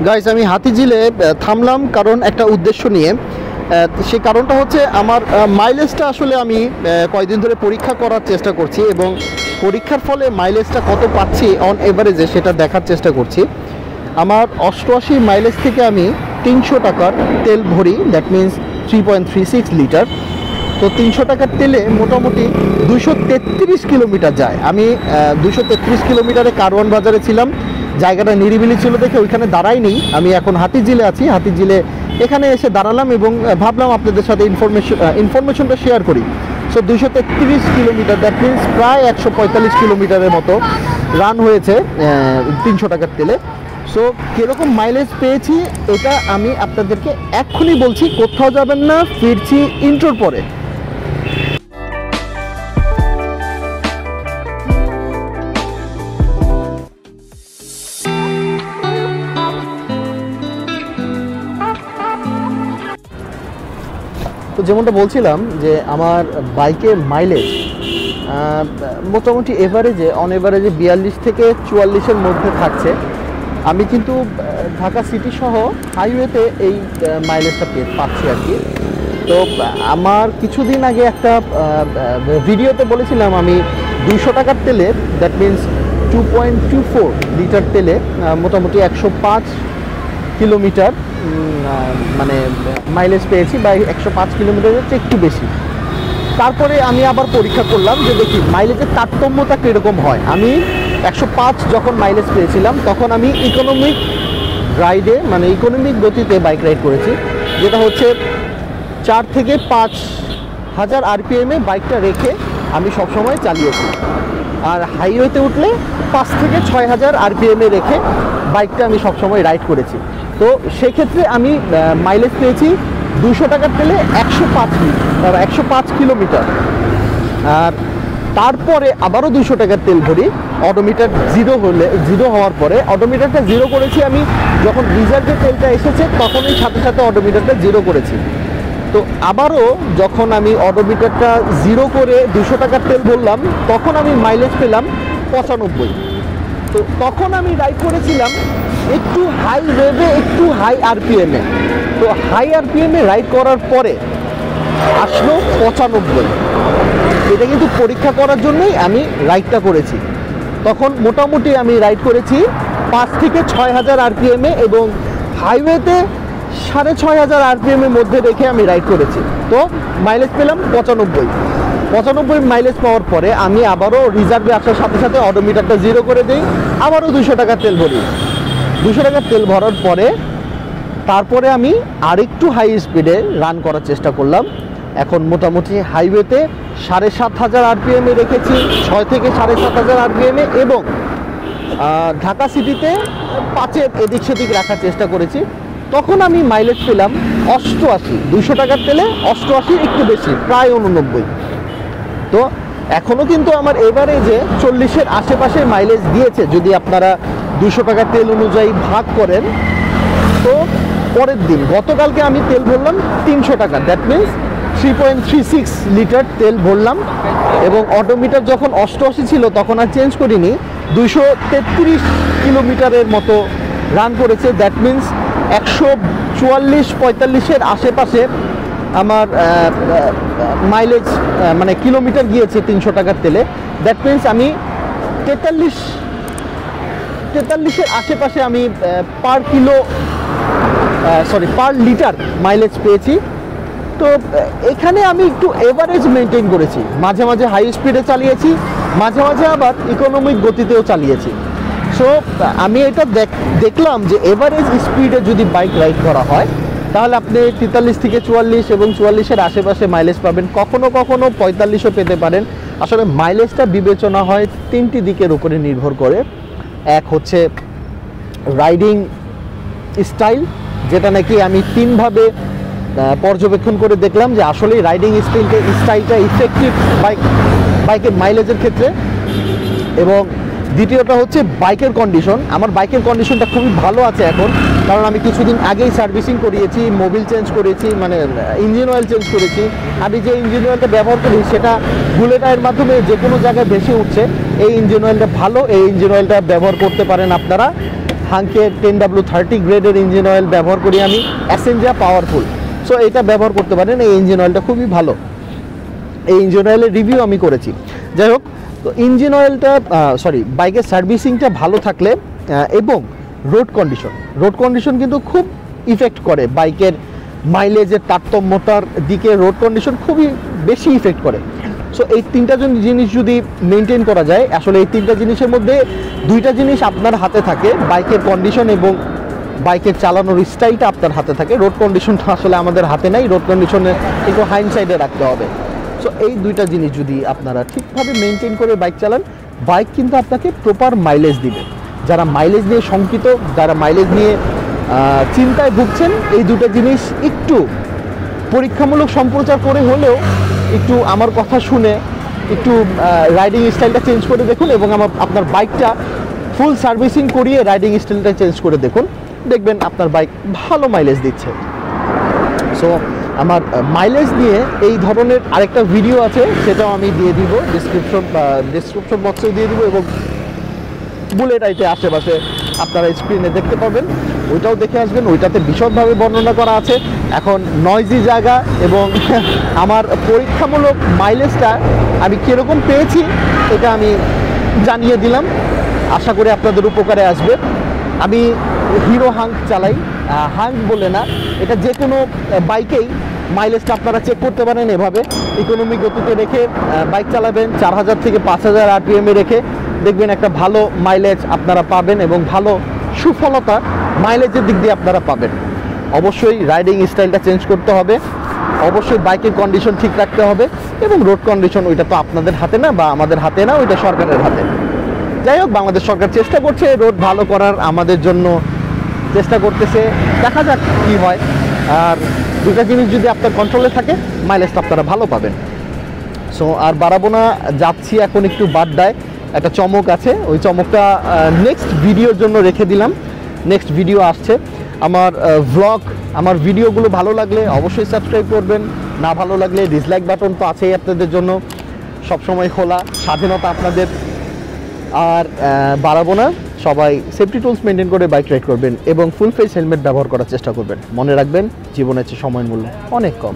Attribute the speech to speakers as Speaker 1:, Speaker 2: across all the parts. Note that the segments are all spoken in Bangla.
Speaker 1: গাইস আমি হাতিঝিলে থামলাম কারণ একটা উদ্দেশ্য নিয়ে। সেই কারণটা হচ্ছে আমার মাইলেজটা আসলে আমি কয়েকদিন ধরে পরীক্ষা করার চেষ্টা করছি এবং পরীক্ষার ফলে মাইলেজটা কত পাচ্ছি অন এভারেজে সেটা দেখার চেষ্টা করছি। আমার 88 মাইলেজ থেকে আমি 300 টাকার তেল ভরি, দ্যাট মিন্স 3.36 লিটার। তো 300 টাকার তেলে মোটামুটি 233 কিলোমিটার যায়। আমি 233 কিলোমিটারে কারওয়ান বাজারে ছিলাম, জায়গাটা নিরিবিলি ছিল দেখে ওইখানে দাঁড়াইনি। আমি এখন হাতিঝিলে আছি, হাতিঝিলে এখানে এসে দাঁড়ালাম এবং ভাবলাম আপনাদের সাথে ইনফরমেশনটা শেয়ার করি। সো 233 কিলোমিটার, দ্যাট মিন্স প্রায় 145 কিলোমিটারের মতো রান হয়েছে 300 টাকার তেলে। সো কীরকম মাইলেজ পেয়েছি এটা আমি আপনাদেরকে এক্ষুনি বলছি, কোথাও যাবেন না, ফিরছি ইন্ট্রোর পরে। তো যেমনটা বলছিলাম যে আমার বাইকের মাইলেজ মোটামুটি এভারেজে অন এভারেজে 42 থেকে 44-এর মধ্যে থাকছে। আমি কিন্তু ঢাকা সিটি সহ হাইওয়েতে এই মাইলেজটা পাচ্ছি আর কি। তো আমার কিছুদিন আগে একটা ভিডিওতে বলেছিলাম আমি 200 টাকার তেলে, দ্যাট মিন্স 2.24 লিটার তেলে মোটামুটি 105 কিলোমিটার মানে মাইলেজ পেয়েছি, বা 105 কিলোমিটারের চেয়ে একটু বেশি। তারপরে আমি আবার পরীক্ষা করলাম যে দেখি মাইলেজের তারতম্যটা কীরকম হয়। আমি 105 যখন মাইলেজ পেয়েছিলাম তখন আমি ইকোনমিক রাইডে, মানে ইকোনমিক গতিতে বাইক রাইড করেছি, যেটা হচ্ছে 4 থেকে 5 হাজার আরপিএমে বাইকটা রেখে আমি সবসময় চালিয়েছি। আর হাইওয়েতে উঠলে 5 থেকে 6 হাজার আরপিএমে রেখে বাইকটা আমি সবসময় রাইড করেছি। তো সেক্ষেত্রে আমি মাইলেজ পেয়েছি 200 টাকার তেলে 105 কিলোমিটার। আর তারপরে আবারও 200 টাকার তেল ভরি, অডোমিটার জিরো হওয়ার পরে অডোমিটারটা জিরো করেছি আমি যখন রিজার্ভে তেলটা এসেছে তখনই সাথে সাথে অডোমিটারটা জিরো করেছি। তো আবারও যখন আমি অডোমিটারটা জিরো করে 200 টাকার তেল ভরলাম তখন আমি মাইলেজ পেলাম 95। তো তখন আমি রাইড করেছিলাম একটু হাই রেভে, একটু হাই আরপিএমে। তো হাই আরপিএমে রাইড করার পরে আসলো 95। এটা কিন্তু পরীক্ষা করার জন্যই আমি রাইডটা করেছি। তখন মোটামুটি আমি রাইড করেছি 5 থেকে 6 হাজার আরপিএমে এবং হাইওয়েতে 6.5 হাজার আরপিএমের মধ্যে রেখে আমি রাইড করেছি। তো মাইলেজ পেলাম 95 মাইলেজ পাওয়ার পরে আমি আবারও রিজার্ভে আসার সাথে সাথে অডোমিটারটা জিরো করে দিই, আবারও 200 টাকার তেল ভরি। 200 টাকার তেল ভরার পরে তারপরে আমি আরেকটু হাই স্পিডে রান করার চেষ্টা করলাম। এখন মোটামুটি হাইওয়েতে 7.5 হাজার আরপিএমে রেখেছি, 6 থেকে 7.5 হাজার আরপিএমে, এবং ঢাকা সিটিতে 5-এর এদিক সেদিক রাখার চেষ্টা করেছি। তখন আমি মাইলেজ পেলাম 88। 200 টাকার তেলে 88, একটু বেশি, প্রায় 89। তো এখনও কিন্তু আমার এভারেজে 40-এর আশেপাশে মাইলেজ দিয়েছে যদি আপনারা 200 টাকার তেল অনুযায়ী ভাগ করেন। তো পরের দিন গতকালকে আমি তেল ভরলাম 300 টাকা, দ্যাট মিন্স 3.36 লিটার তেল ভরলাম এবং অডোমিটার যখন 88 ছিল তখন আর চেঞ্জ করিনি, 233 কিলোমিটারের মতো রান করেছে। দ্যাট মিন্স 144-45-এর আশেপাশে আমার মাইলেজ মানে কিলোমিটার গিয়েছে 300 টাকার তেলে। দ্যাট মিন্স আমি 43-এর আশেপাশে আমি পার লিটার মাইলেজ পেয়েছি। তো এখানে আমি একটু এভারেজ মেনটেন করেছি, মাঝে মাঝে হাই স্পিডে চালিয়েছি, মাঝে মাঝে আবার ইকোনমিক গতিতেও চালিয়েছি। সো আমি এটা দেখলাম যে এভারেজ স্পিডে যদি বাইক রাইড করা হয় তাহলে আপনি 43 থেকে 44 এবং 44-এর আশেপাশে মাইলেজ পাবেন, কখনো কখনো 45-ও পেতে পারেন। আসলে মাইলেজটা বিবেচনা হয় 3টি দিকের উপরে নির্ভর করে। এক হচ্ছে রাইডিং স্টাইল, যেটা নাকি আমি 3ভাবে পর্যবেক্ষণ করে দেখলাম যে আসলে রাইডিং স্টাইলটা ইফেক্টিভ বাইকের মাইলেজের ক্ষেত্রে। এবং দ্বিতীয়টা হচ্ছে বাইকের কন্ডিশন। আমার বাইকের কন্ডিশনটা খুবই ভালো আছে এখন, কারণ আমি কিছুদিন আগেই সার্ভিসিং করিয়েছি, মোবিল চেঞ্জ করেছি, মানে ইঞ্জিন অয়েল চেঞ্জ করেছি। আমি যে ইঞ্জিন অয়েলটা ব্যবহার করি সেটা বুলেটের মাধ্যমে যে কোনো জায়গায় ভেসে উঠছে। এই ইঞ্জিন অয়েলটা ভালো, এই ইঞ্জিন অয়েলটা ব্যবহার করতে পারেন আপনারা। হাঙ্কের 10W30 গ্রেডের ইঞ্জিন অয়েল ব্যবহার করি আমি, অ্যাসেঞ্জা পাওয়ারফুল। সো এটা ব্যবহার করতে পারেন, এই ইঞ্জিন অয়েলটা খুবই ভালো। এই ইঞ্জিন অয়েলের রিভিউ আমি করেছি। যাই হোক, তো ইঞ্জিন অয়েলটা বাইকের সার্ভিসিংটা ভালো থাকলে এবং রোড কন্ডিশন কিন্তু খুব ইফেক্ট করে বাইকের মাইলেজের তারতম্যতার দিকে। রোড কন্ডিশন খুবই বেশি ইফেক্ট করে। সো এই তিনটা জিনিস যদি মেনটেন করা যায়, আসলে এই তিনটা জিনিসের মধ্যে দুইটা জিনিস আপনার হাতে থাকে, বাইকের কন্ডিশন এবং বাইকের চালানোর স্টাইলটা আপনার হাতে থাকে। রোড কন্ডিশনটা আসলে আমাদের হাতে নাই, রোড কন্ডিশনে একটু হাইন্ডসাইডে রাখতে হবে। সো এই দুইটা জিনিস যদি আপনারা ঠিকভাবে মেনটেন করে বাইক চালান, বাইক কিন্তু আপনাকে প্রপার মাইলেজ দিবে। যারা মাইলেজ নিয়ে শঙ্কিত, যারা মাইলেজ নিয়ে চিন্তায় ভুগছেন, এই দুটো জিনিস একটু পরীক্ষামূলক সম্প্রচার করে হলেও একটু আমার কথা শুনে একটু রাইডিং স্টাইলটা চেঞ্জ করে দেখুন এবং আপনার বাইকটা ফুল সার্ভিসিং করিয়ে রাইডিং স্টাইলটা চেঞ্জ করে দেখুন, দেখবেন আপনার বাইক ভালো মাইলেজ দিচ্ছে। সো আমার মাইলেজ নিয়ে এই ধরনের আরেকটা ভিডিও আছে, সেটাও আমি দিয়ে দিব ডিসক্রিপশন বক্সেও দিয়ে দিব এবং বুলেট আইটে আশেপাশে আপনারা স্ক্রিনে দেখতে পাবেন, ওইটাও দেখে আসবেন। ওইটাতে বিশদভাবে বর্ণনা করা আছে। এখন নয়জি জায়গা এবং আমার পরীক্ষামূলক মাইলেজটা আমি কীরকম পেয়েছি এটা আমি জানিয়ে দিলাম, আশা করি আপনাদের উপকারে আসবে। আমি হিরো হাঙ্ক চালাই, হাঙ্ক বলে না, এটা যে কোনো বাইকেই মাইলেজটা আপনারা চেক করতে পারেন। এভাবে ইকোনমি গতিতে রেখে বাইক চালাবেন, 4000 থেকে 5000 RPM রেখে, দেখবেন একটা ভালো মাইলেজ আপনারা পাবেন এবং ভালো সুফলতা মাইলেজের দিক দিয়ে আপনারা পাবেন। অবশ্যই রাইডিং স্টাইলটা চেঞ্জ করতে হবে, অবশ্যই বাইকের কন্ডিশন ঠিক রাখতে হবে এবং রোড কন্ডিশন ওইটা তো আপনাদের হাতে না বা আমাদের হাতে না, ওইটা সরকারের হাতে। যাই হোক, বাংলাদেশ সরকার চেষ্টা করছে রোড ভালো করার, আমাদের জন্য চেষ্টা করতেছে, দেখা যাক কী হয়। আর দুটা জিনিস যদি আপনার কন্ট্রোলে থাকে, মাইলেজটা আপনারা ভালো পাবেন। সো আর বাড়াবো না, যাচ্ছি এখন একটু বাড্ডায়, একটা চমক আছে, ওই চমকটা নেক্সট ভিডিওর জন্য রেখে দিলাম। নেক্সট ভিডিও আসছে আমার ভ্লগ। আমার ভিডিওগুলো ভালো লাগলে অবশ্যই সাবস্ক্রাইব করবেন, না ভালো লাগলে ডিসলাইক বাটন তো আছেই আপনাদের জন্য, সবসময় খোলা, স্বাধীনতা আপনাদের। আর বাড়াবো না, সবাই সেফটি টুলস মেনটেন করে বাইক রাইড করবেন এবং ফুল ফেস হেলমেট ব্যবহার করার চেষ্টা করবেন। মনে রাখবেন, জীবনের চেয়ে সময়ের মূল্য অনেক কম।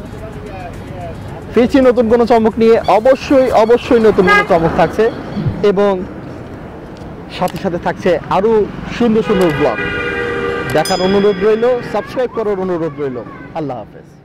Speaker 1: ফিরছি নতুন কোনো চমক নিয়ে, অবশ্যই নতুন কোনো চমক থাকছে এবং সাথে সাথে থাকছে আরও সুন্দর ব্লগ। দেখার অনুরোধ রইল, সাবস্ক্রাইব করার অনুরোধ রইল। আল্লাহ হাফেজ।